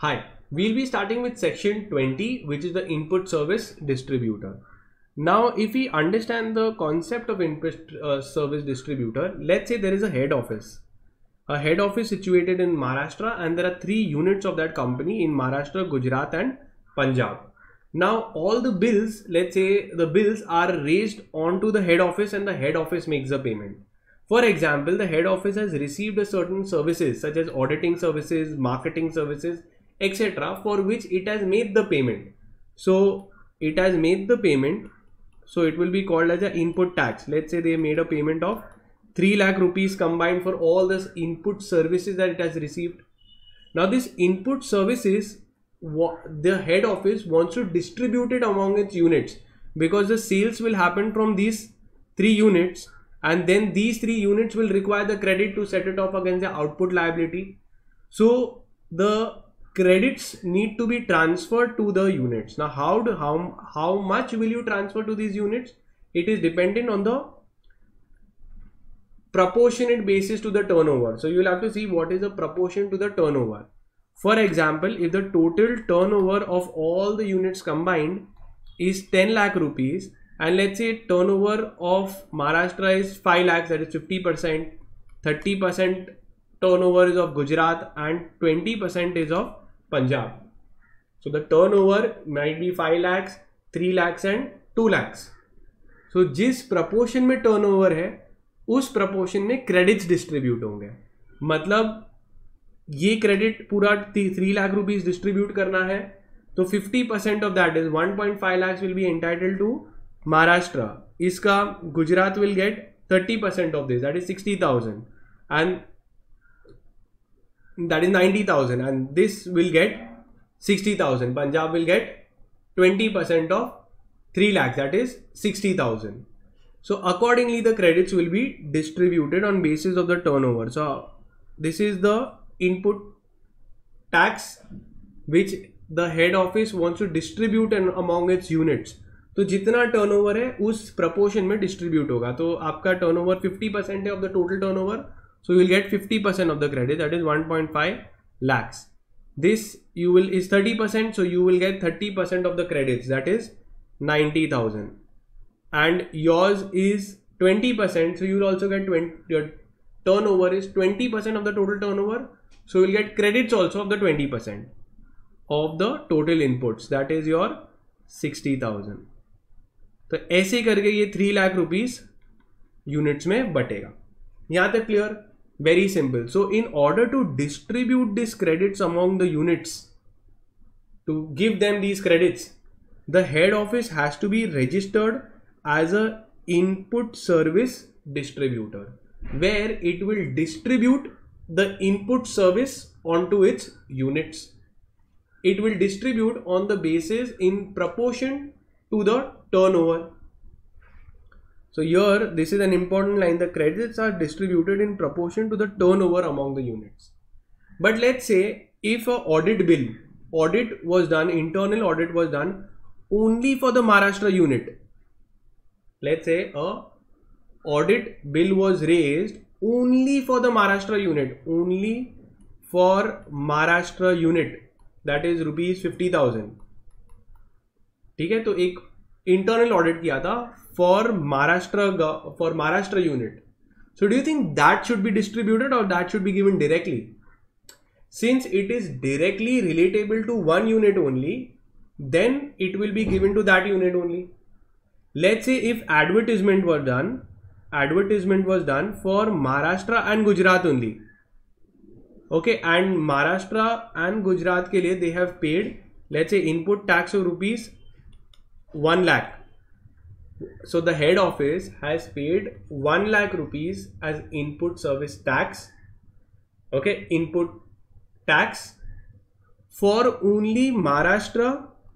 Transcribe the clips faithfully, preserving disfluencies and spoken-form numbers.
Hi, we'll be starting with section twenty, which is the input service distributor. Now, if we understand the concept of input uh, service distributor, let's say there is a head office. A head office situated in Maharashtra, and there are three units of that company in Maharashtra, Gujarat and Punjab. Now, all the bills, let's say the bills are raised onto the head office and the head office makes the payment. For example, the head office has received a certain services such as auditing services, marketing services, et cetera for which it has made the payment. So it has made the payment. So it will be called as an input tax. Let's say they made a payment of three lakh rupees combined for all this input services that it has received. Now this input services, the head office wants to distribute it among its units because the sales will happen from these three units, and then these three units will require the credit to set it off against the output liability. So the credits need to be transferred to the units. Now how do how how much will you transfer to these units? It is dependent on the proportionate basis to the turnover. So you will have to see what is the proportion to the turnover. For example, if the total turnover of all the units combined is ten lakh rupees, and let's say turnover of Maharashtra is five lakhs, that is fifty percent, thirty percent turnover is of Gujarat and twenty percent is of Punjab. So the turnover might be five lakhs, three lakhs and two lakhs. So जिस proportion में turnover है उस proportion में credits distribute होंगे. मतलब ये credit पूरा three lakh rupees distribute करना है तो fifty percent of that is one point five lakhs will be entitled to Maharashtra. इसका Gujarat will get thirty percent of this, that is sixty thousand, and that is ninety thousand, and this will get sixty thousand. Punjab will get twenty percent of three lakhs, that is sixty thousand. So accordingly the credits will be distributed on basis of the turnover. So this is the input tax which the head office wants to distribute among its units. तो जितना turnover है उस proportion में distribute होगा. तो आपका turnover fifty percent है of the total turnover, so you will get fifty percent of the credit, that is one point five lakhs. This you will is thirty percent, so you will get thirty percent of the credits, that is ninety thousand, and yours is twenty percent, so you will also get twenty. Your turnover is twenty percent of the total turnover, so you will get credits also of the twenty percent of the total inputs, that is your sixty thousand. तो ऐसे करके ये three lakh rupees units में बटेगा. यहां तक क्लियर? Very simple. So in order to distribute this credits among the units, to give them these credits, the head office has to be registered as a input service distributor where it will distribute the input service on to its units. It will distribute on the basis in proportion to the turnover. So here this is an important line. The credits are distributed in proportion to the turnover among the units. But let's say if a audit bill, audit was done, internal audit was done only for the Maharashtra unit. Let's say a audit bill was raised only for the Maharashtra unit, only for Maharashtra unit. That is rupees fifty thousand. ठीक है, तो एक internal audit किया था for Maharashtra for Maharashtra unit. So do you think that should be distributed or that should be given directly? Since it is directly relatable to one unit only, then it will be given to that unit only. Let's say if advertisement was done, advertisement was done for Maharashtra and Gujarat only. Okay, and Maharashtra and Gujarat के लिए they have paid, let's say, input tax of rupees one lakh. So the head office has paid one lakh rupees as input service tax. Okay, input tax for only Maharashtra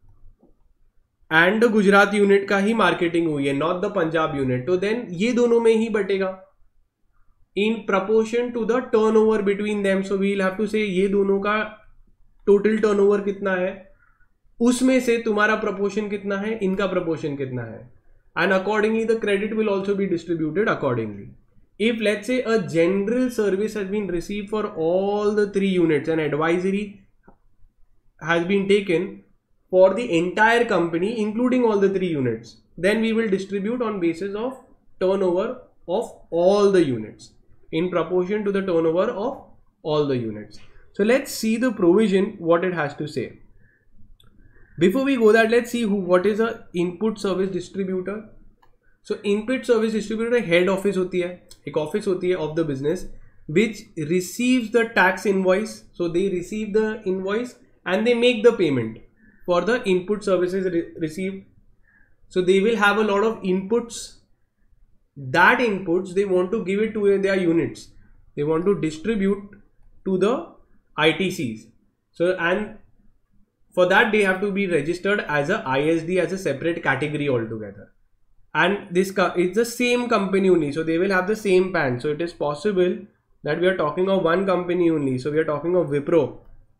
and the Gujarat unit का ही marketing हुई है, not the Punjab unit. तो then ये दोनों में ही बटेगा in proportion to the turnover between them. So we'll have to say ये दोनों का total turnover कितना है, उसमें से तुम्हारा proportion कितना है, इनका proportion कितना है, and accordingly the credit will also be distributed accordingly. If let's say a general service has been received for all the three units, an advisory has been taken for the entire company, including all the three units, then we will distribute on basis of turnover of all the units in proportion to the turnover of all the units. So let's see the provision, what it has to say. Before we go that, let's see who what is a input service distributor. So input service distributor head office होती है, एक office होती है of the business which receives the tax invoice. So they receive the invoice and they make the payment for the input services re received. So they will have a lot of inputs. That inputs they want to give it to their units. They want to distribute to the I T Cs. So and for that they have to be registered as a I S D, as a separate category altogether. And this it's the same company only. So they will have the same P A N. So it is possible that we are talking of one company only. So we are talking of Wipro.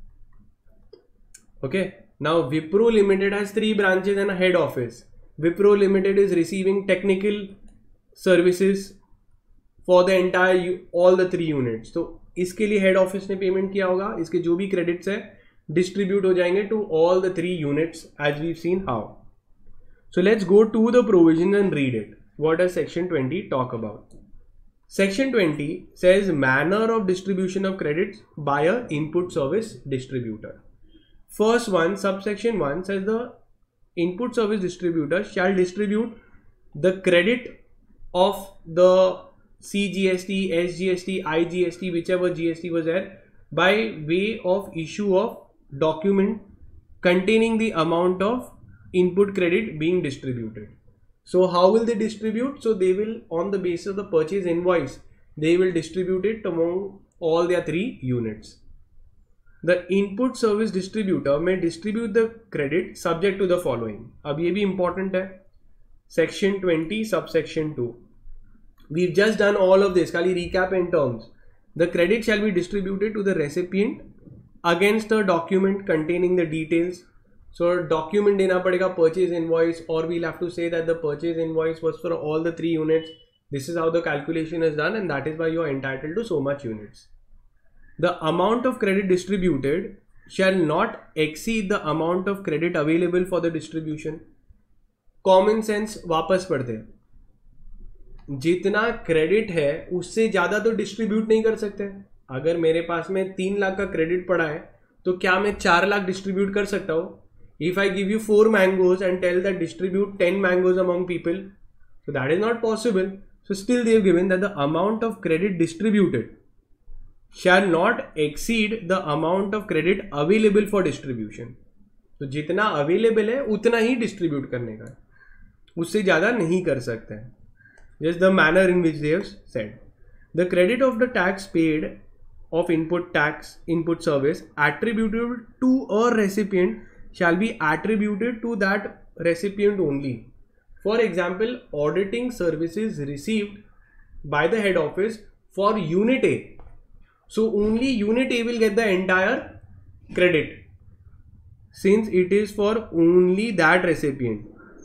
Okay. Now Wipro Limited has three branches and a head office. Wipro Limited is receiving technical services for the entire all the three units. So इसके लिए head office ने payment किया होगा. इसके जो भी credits है distribute हो जाएंगे to all the three units as we've seen how. So let's go to the provisions and read it. What does section twenty talk about? Section twenty says manner of distribution of credits by a input service distributor. First one, subsection one says the input service distributor shall distribute the credit of the C G S T, S G S T, I G S T, whichever G S T was there, by way of issue of document containing the amount of input credit being distributed. So how will they distribute? So they will, on the basis of the purchase invoice, they will distribute it among all their three units. The input service distributor may distribute the credit subject to the following. अब ये भी important है. Section twenty, subsection two. We've just done all of this. खाली recap in terms. The credit shall be distributed to the recipient against a document containing the details. So document देना पड़ेगा purchase invoice, or we'll have to say that the purchase invoice was for all the three units. This is how the calculation is done, and that is why you are entitled to so much units. The amount of credit distributed shall not exceed the amount of credit available for the distribution. Common sense वापस पढ़ते हैं. जितना credit है उससे ज़्यादा तो distribute नहीं कर सकते. अगर मेरे पास में तीन लाख का क्रेडिट पड़ा है तो क्या मैं चार लाख डिस्ट्रीब्यूट कर सकता हूँ? If I give you four mangoes and tell that distribute ten mangoes among people, so that is not possible. So still they have given that the amount of credit distributed shall not exceed the amount of credit available for distribution. तो जितना available है उतना ही distribute करने का, उससे ज़्यादा नहीं कर सकते हैं. Just the manner in which they have said. The credit of the tax paid of input tax, input service attributable to a recipient shall be attributed to that recipient only. For example, auditing services received by the head office for unit A. So only unit A will get the entire credit since it is for only that recipient.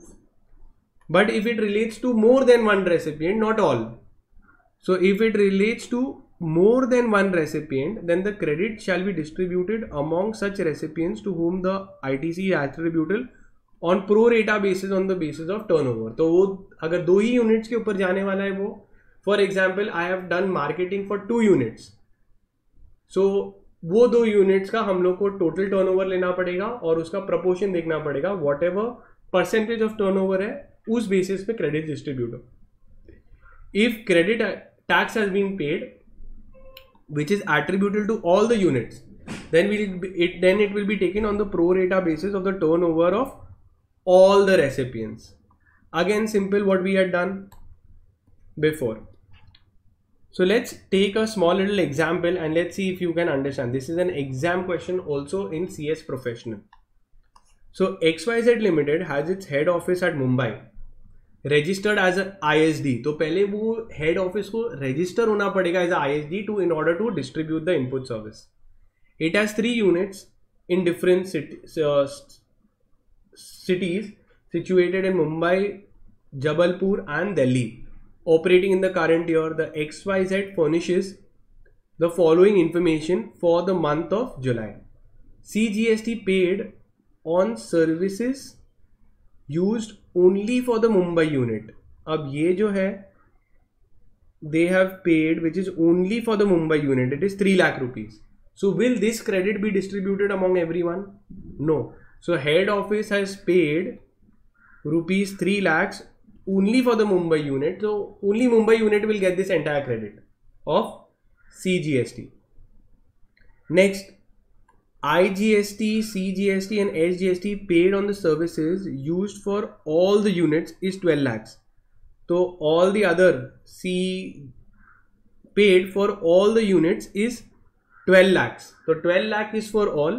But if it relates to more than one recipient, not all. So if it relates to more than one recipient, then the credit shall be distributed among such recipients to whom the I T C is attributable on pro rata basis, on the basis of turnover. तो वो अगर दो ही units के ऊपर जाने वाला है वो, for example, I have done marketing for two units. So वो दो units का हम लोग को total turnover लेना पड़ेगा और उसका proportion देखना पड़ेगा. Whatever percentage of turnover है उस basis पे credit distribute हो. If credit tax has been paid, which is attributable to all the units, then will it then it will be taken on the pro rata basis of the turnover of all the recipients. Again, simple what we had done before. So let's take a small little example and let's see if you can understand. This is an exam question also in C S Professional. So X Y Z Limited has its head office at Mumbai, registered as a I S D. तो पहले वो head office को register होना पड़ेगा as a I S D to in order to distribute the input service. It has three units in different city, uh, cities situated in Mumbai, Jabalpur and Delhi. Operating in the current year, the X Y Z furnishes the following information for the month of July. C G S T paid on services used only for the Mumbai unit. अब ये जो है they have paid which is only for the Mumbai unit, it is three lakh rupees. So will this credit be distributed among everyone? No. So head office has paid rupees three lakhs only for the Mumbai unit. So only Mumbai unit will get this entire credit of C G S T. Next, I G S T, C G S T and S G S T paid on the services used for all the units is twelve lakhs. So all the other C paid for all the units is twelve lakhs. So twelve lakh is for all,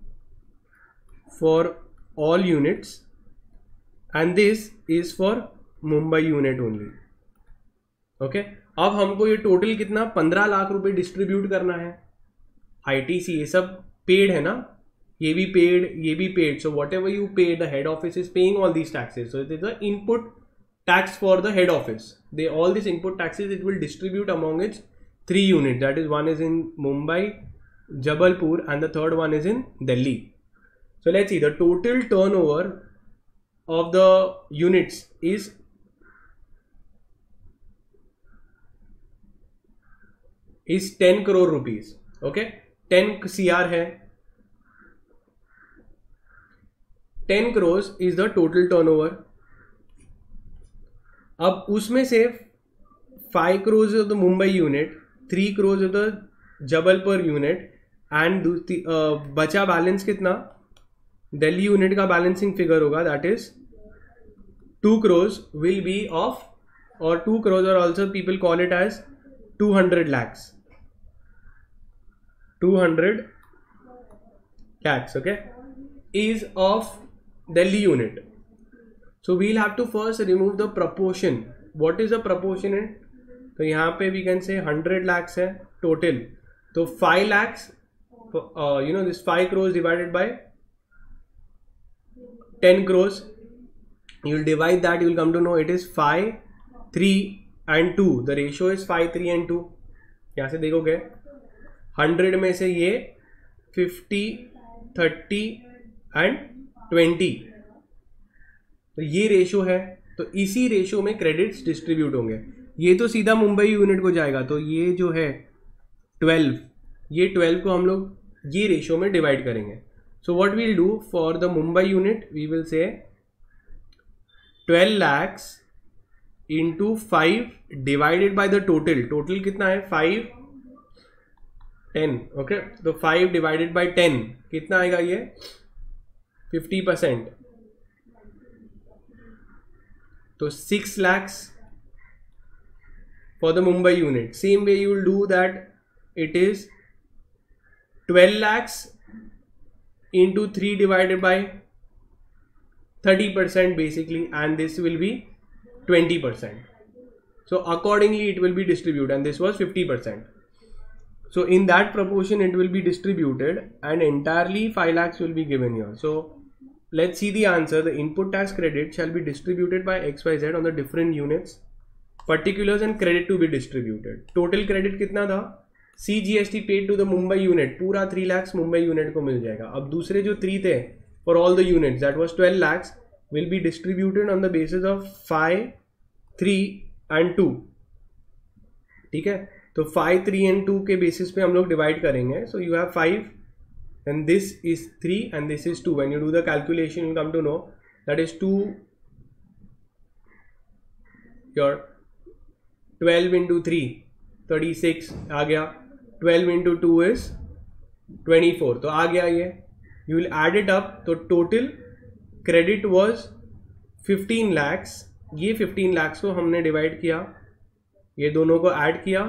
for all units, and this is for Mumbai unit only. Okay. अब हमको ये total कितना पंद्रह लाख रुपए distribute करना है. I T C ये सब पेड है ना, ये भी पेड, ये भी paid. So whatever you pay, the head office is paying all these taxes. So it is the input tax for the head office. They all this input taxes it will distribute among its three units. That is, one is in Mumbai, Jabalpur, and the third one is in Delhi. So let's see, the total turnover of the units is is ten crore rupees. Okay, ten C R है. ten crores is the total turnover. अब उसमें से five crores of the Mumbai unit, three crores of the Jabalpur unit, and uh, बचा balance कितना Delhi unit का balancing figure होगा. That is two crores will be of, or two crores, or also people call it as two hundred lakhs. two hundred lakhs, okay, is of Delhi unit. So we'll have to first remove the proportion. What is the proportion in? तो यहाँ पे we can say one hundred lakhs है total. तो five lakhs, uh, you know, this five crores divided by ten crores. You will divide that, you will come to know it is five, three and two. The ratio is five, three and two. यहाँ से देखोगे hundred में से ये fifty, thirty and twenty. तो ये ratio है. तो इसी रेशो में क्रेडिट्स डिस्ट्रीब्यूट होंगे. ये तो सीधा मुंबई यूनिट को जाएगा. तो ये जो है twelve, ये twelve को हम लोग ये रेशो में डिवाइड करेंगे. So what we'll do for the Mumbai unit, we will say twelve lakhs into five divided by the total. Total कितना है five, ten. ओके, तो five डिवाइडेड बाय ten कितना आएगा ये fifty percent. तो six lakhs for the Mumbai unit. Same way you will do that. It is twelve lakhs into three divided by thirty percent basically, and this will be twenty percent. So accordingly it will be distributed, and this was fifty percent. So in that proportion it will be distributed, and entirely five lakhs will be given here. So let's see the answer. The input tax credit shall be distributed by X Y Z on the different units, particulars and credit to be distributed. Total credit कितना था? C G S T paid to the Mumbai unit, पूरा three lakhs Mumbai unit को मिल जाएगा. अब दूसरे जो three थे for all the units, that was twelve lakhs, will be distributed on the basis of five, three and two. ठीक है, तो five, three and two के basis पे हम लोग divide करेंगे. So you have five and this is three and this is two. When you do the calculation you come to know that is two, your twelve into three, thirty-six आ गया. twelve into two is twenty-four. तो आ गया ये. You will add it up. तो total credit was fifteen lakhs. ये fifteen lakhs को हमने divide किया, ये दोनों को add किया,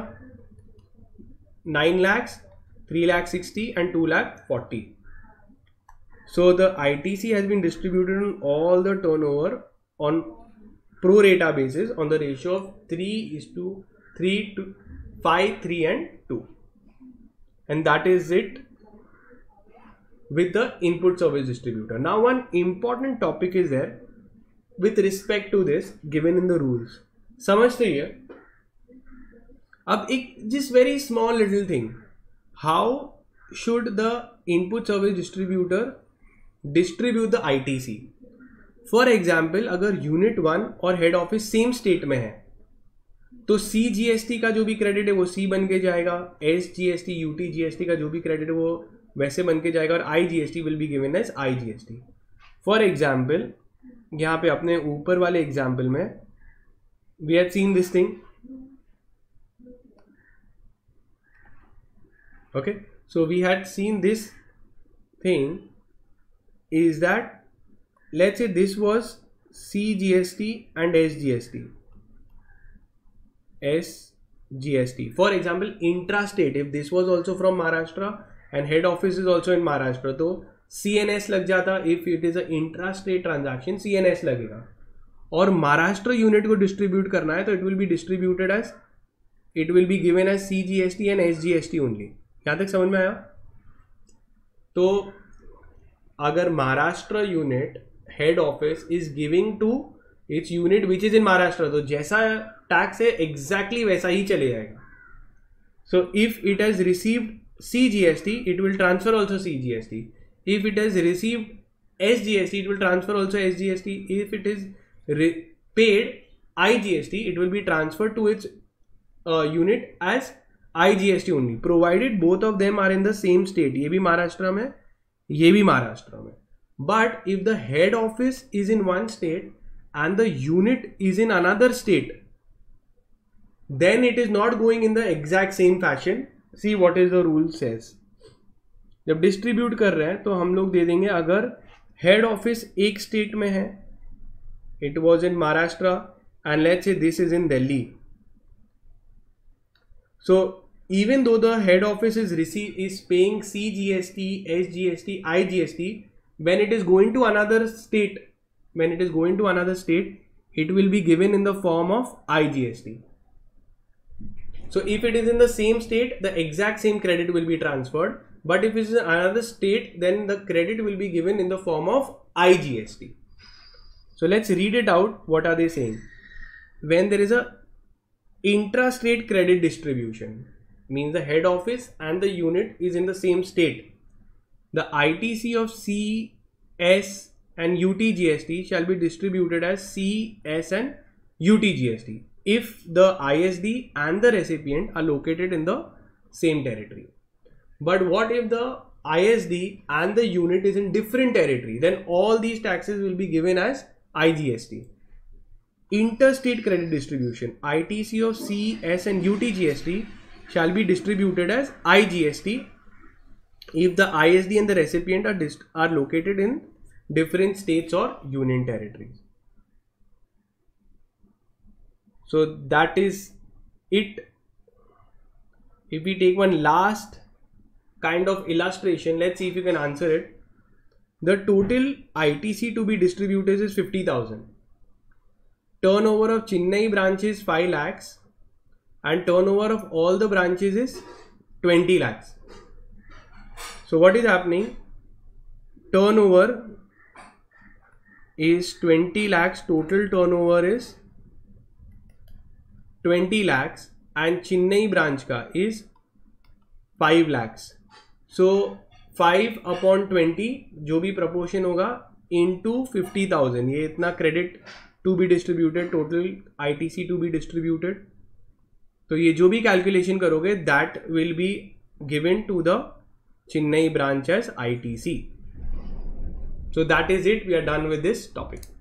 nine lakhs, three lakh sixty and two lakh forty. So the I T C has been distributed on all the turnover on pro rata basis on the ratio of three is to three to five, three and two. And that is it with the input service distributor. Now one important topic is there with respect to this given in the rules. समझते ही है. अब एक just very small little thing. How should the input service distributor distribute the I T C? For example अगर unit one और head office same state में है तो C GST का जो भी क्रेडिट है वो सी बन के जाएगा, एस जीएसटी यूटी जीएसटी का जो भी क्रेडिट है वो वैसे बन के जाएगा, और I GST will be given as I GST. For example यहाँ पे अपने ऊपर वाले एग्जाम्पल में we have seen this thing. Okay, so we had seen this thing is that let's say this was C G S T and S G S T. S G S T. For example, intrastate, if this was also from Maharashtra and head office is also in Maharashtra, तो C N S लग जाता. If it is a intrastate transaction, C N S लगेगा. और Maharashtra unit को distribute करना है तो it will be distributed as, it will be given as C G S T and S G S T only. यहाँ तक समझ में आया? तो अगर Maharashtra unit head office is giving to its unit which is in Maharashtra, तो जैसा tax है एग्जैक्टली वैसा ही चले जाएगा. So if it has received C G S T it will transfer also C G S T. If it has received S G S T it will transfer also S G S T. If it is paid I G S T it will B transfer to its unit as I G S T only, provided both of them are in the same state. ये भी महाराष्ट्र में, ये भी महाराष्ट्र में. But if the head office is in one state and the unit is in another state, then it is not going in the exact same fashion. See what is the rule says. जब distribute कर रहे हैं तो हम लोग दे देंगे, अगर head office एक स्टेट में है, it was in Maharashtra and let's say this is in Delhi. So even though the head office is receive is paying C G S T, S G S T, I G S T, when it is going to another state, when it is going to another state, it will be given in the form of I G S T. So if it is in the same state, the exact same credit will be transferred. But if it is in another state, then the credit will be given in the form of I G S T. So let's read it out. What are they saying? When there is a intra-state credit distribution, means the head office and the unit is in the same state, the I T C of C, S and U T G S T shall be distributed as C, S and U T G S T if the I S D and the recipient are located in the same territory. But what if the I S D and the unit is in different territory? Then all these taxes will be given as I G S T. Interstate credit distribution, I T C of C, S and U T G S T shall be distributed as I G S T if the I S D and the recipient are, dist are located in different states or union territories. So that is it. If we take one last kind of illustration, let's see if you can answer it. The total I T C to be distributed is fifty thousand. Turnover of Chennai branch is five lakhs and turnover of all the branches is twenty lakhs. So what is happening? Turnover is twenty lakhs, total turnover is twenty lakhs and Chennai branch का is five lakhs. So five upon twenty जो भी proportion होगा into fifty thousand, ये इतना credit to be distributed, total I T C to be distributed. तो ये जो भी calculation करोगे that will be given to the Chennai branch as I T C. So that is it. We are done with this topic.